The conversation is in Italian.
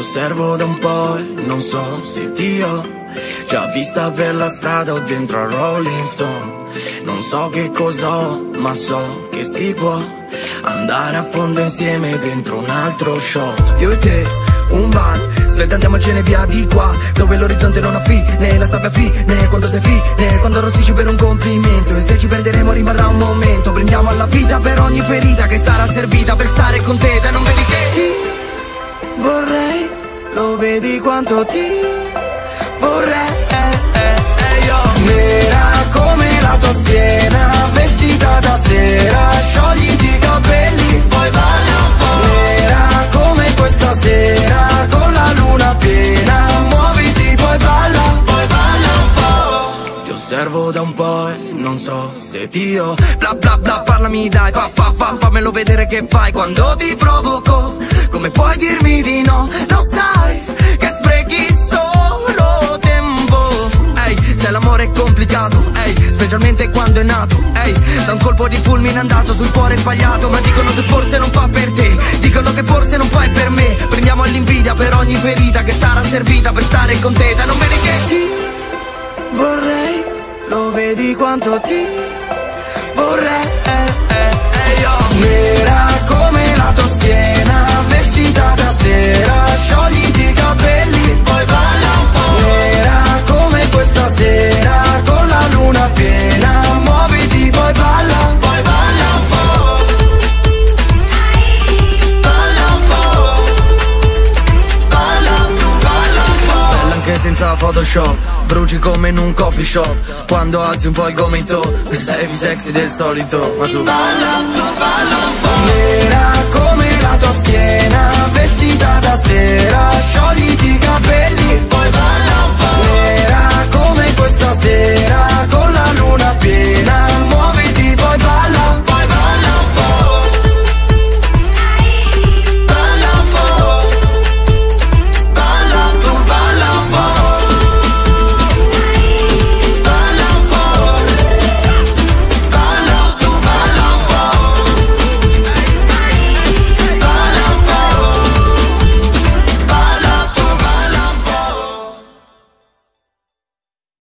osservo da un po' e non so se ti ho già vista per la strada o dentro a Rolling Stone. Non so che cos'ho, ma so che si può andare a fondo insieme dentro un altro shot. Io e te, un bar, svelta andiamocene via di qua, dove l'orizzonte non ha fine, la sabbia fine, quando sei fine, quando arrossisci per un complimento. E se ci perderemo rimarrà un momento, prendiamo alla vita per ogni ferita che sarà servita per stare con te. Te non vedi che ti vorrei, lo vedi quanto ti vorrei, io. Nera come la tua schiena, vestita da sera, sciogliti i capelli, poi balla un po'. Nera come questa sera, con la luna piena, muoviti, poi balla un po'. Ti osservo da un po' e non so se ti ho. Bla bla bla, parlami dai, fammelo vedere che fai quando ti provoco. Come puoi dirmi di no? Lo sai che sprechi solo tempo. Ehi, se l'amore è complicato, ehi, specialmente quando è nato, ehi, da un colpo di fulmine andato sul cuore sbagliato. Ma dicono che forse non fa per te, dicono che forse non fai per me. Prendiamo all'invidia per ogni ferita che sarà servita per stare con te. Te non vedi che ti vorrei, lo vedi quanto ti vorrei, io. Nera come la tua schiena, vestita da sera, sciogliti i capelli, poi balla un po'. Nera come questa sera, con la luna piena, muoviti, poi balla un po'. Balla un po', balla un po'. Bella anche senza Photoshop, bruci come in un coffee shop, quando alzi un po' il gomito, sei più sexy del solito, ma tu balla un po'.